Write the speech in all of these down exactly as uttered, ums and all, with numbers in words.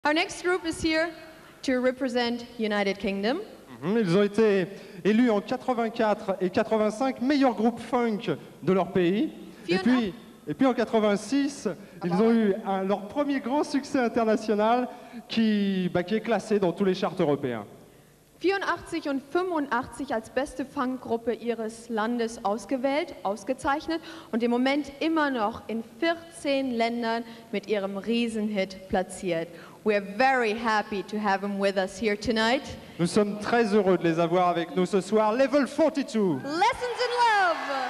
Our next group is here to represent United Kingdom. Ils ont été élus en quatre-vingt-quatre et quatre-vingt-cinq meilleurs groupes funk de leur pays. Et puis, et puis en quatre-vingt-six, ils ont eu un, leur premier grand succès international qui, bah, qui est classé dans tous les charts européens. vierundachtzig und fünfundachtzig als beste Funkgruppe ihres Landes ausgewählt, ausgezeichnet und im Moment immer noch in vierzehn Ländern mit ihrem Riesenhit platziert. We are very happy to have them with us here tonight. Nous sommes très heureux de les avoir avec nous ce soir. Level forty-two. Lessons in Love.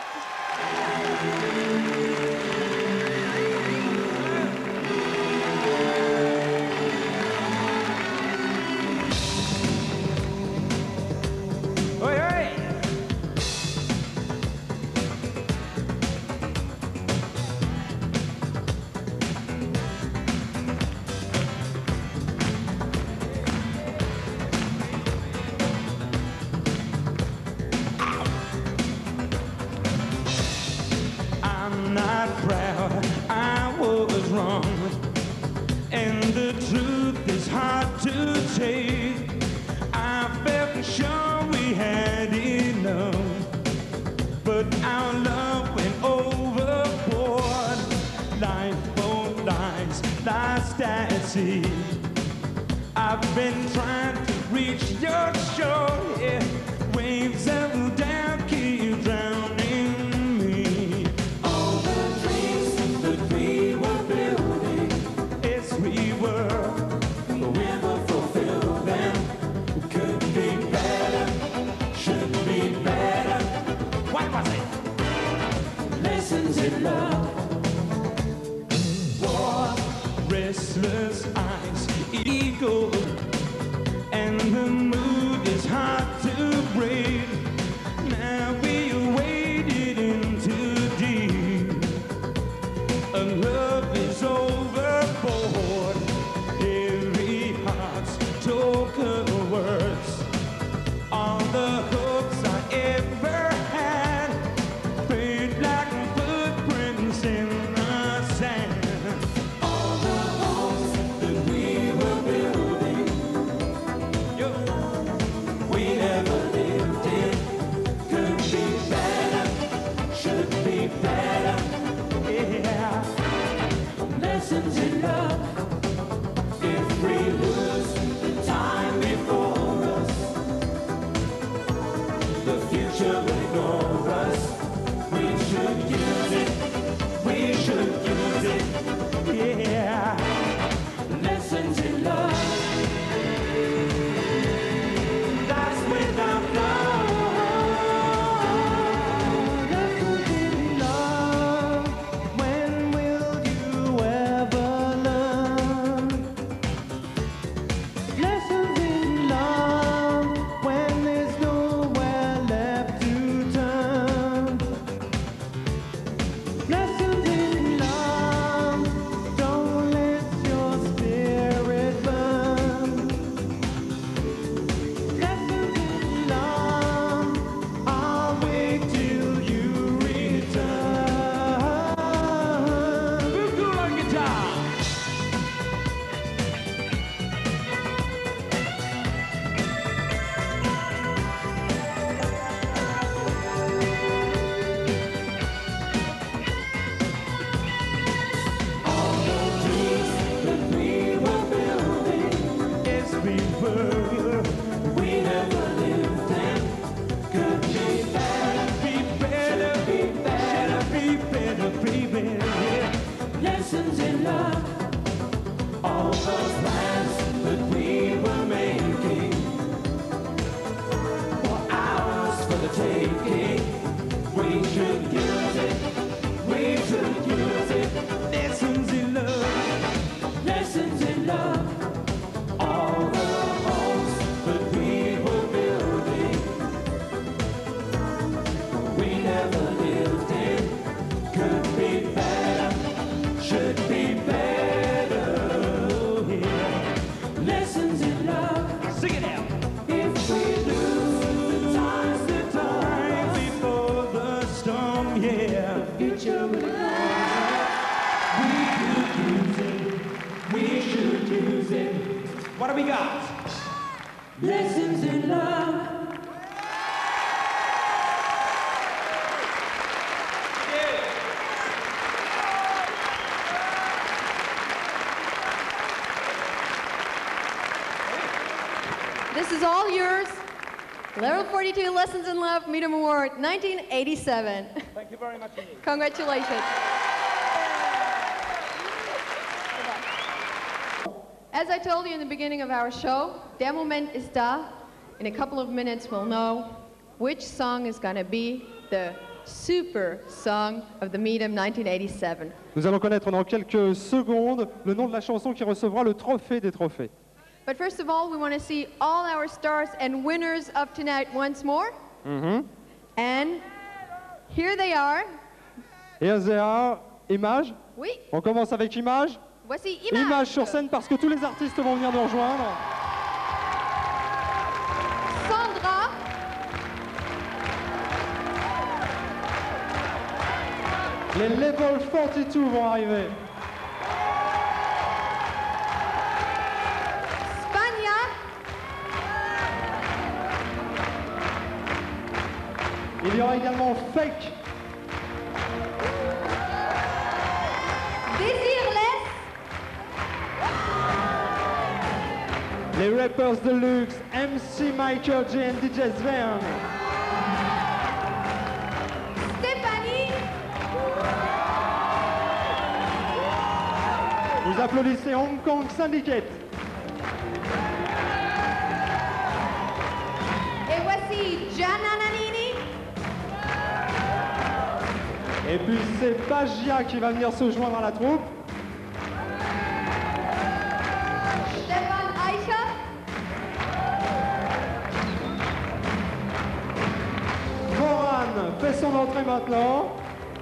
Not proud, I was wrong, and the truth is hard to take. I felt sure we had enough, but our love went overboard. Life for lies, lost at sea. I've been trying to reach your shore, yeah. Waves of doubt keep drowning. Love, war, restless eyes, ego, and the mood is hard to What do we got? Lessons in love. This is all yours. Level forty-two Lessons in Love Midem Award, nineteen eighty-seven. Thank you very much indeed. Congratulations. As I told you in the beginning of our show, der Moment ist da. In a couple of minutes we'll know which song is going to be the super song of the Midem nineteen eighty-seven. Nous allons connaître dans quelques secondes le nom de la chanson qui recevra le trophée des trophées. But first of all, we want to see all our stars and winners of tonight once more. Mm-hmm. And here they are. Et Azéa, Image. Oui, On commence avec Image. voici Image. Image sur scène parce que tous les artistes vont venir nous rejoindre. Sandra. Les Level forty-two vont arriver. Spagna. Il y aura également Fake. Désirless. Les Rappers Deluxe, M C Michael J and D J Sven. Stéphanie. Vous applaudissez Hong Kong Syndicate. Et voici Gianna Nannini. Et puis c'est Bagia qui va venir se joindre à la troupe. Stefan Eicher. Moran fait son entrée maintenant.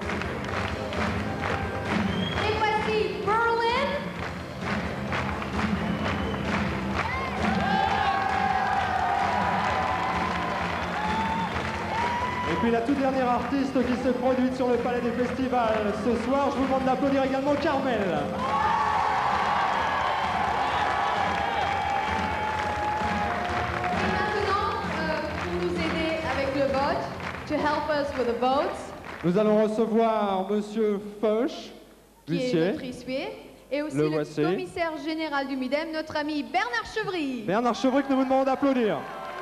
Et voici Berlin. Et puis la toute dernière artiste qui s'est produite sur le palais des festivals ce soir, je vous demande d'applaudir également Carmel. Et maintenant, euh, pour nous aider avec le vote, to help us with the votes, Nous allons recevoir Monsieur Feuch, qui est huissier. notre huissier, et aussi Le le, voici. commissaire général du Midem, notre ami Bernard Chevry. Bernard Chevry que nous vous demandons d'applaudir.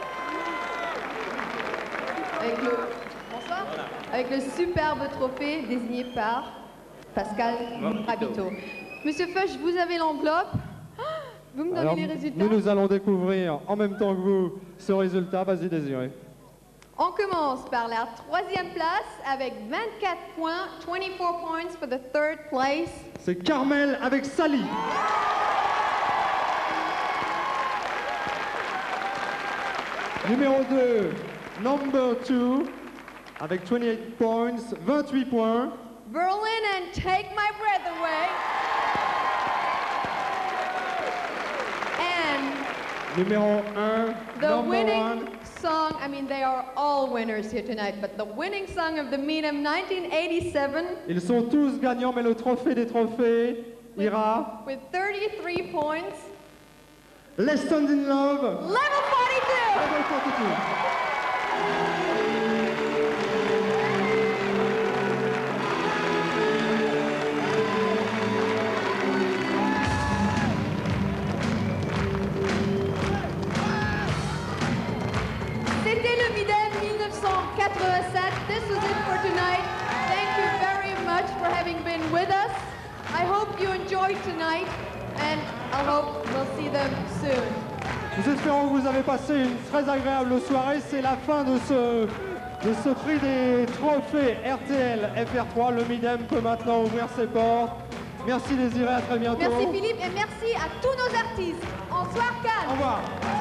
Avec le, bonsoir. Avec le superbe trophée désigné par Pascal Rabito. Monsieur Feuch, vous avez l'enveloppe. Ah, vous me donnez Alors, les résultats. nous, nous allons découvrir en même temps que vous ce résultat. Vas-y, Désiré. On commence par la troisième place avec vingt-quatre points, twenty-four points for the third place. C'est Carmel avec Sally. Numéro deux, number two, avec twenty-eight points, vingt-huit points. Berlin and Take My Breath Away. And Numéro un, the number winning one, song, I mean, they are all winners here tonight, but the winning song of the Midem nineteen eighty-seven ils sont tous gagnants, mais le trophée des trophées ira. with thirty-three points, Lessons in Love. level forty-two. Level forty-two. C'était le Midem mille neuf cent quatre-vingt-sept. This was it for tonight. Thank you very much for having been with us. I hope you enjoyed tonight, and I hope we'll see them soon. Nous espérons que vous avez passé une très agréable soirée. C'est la fin de ce, de ce prix des trophées R T L F R trois. Le Midem peut maintenant ouvrir ses portes. Merci Désiré, à très bientôt. Merci Philippe et merci à tous nos artistes. Bonsoir Cannes. Au revoir.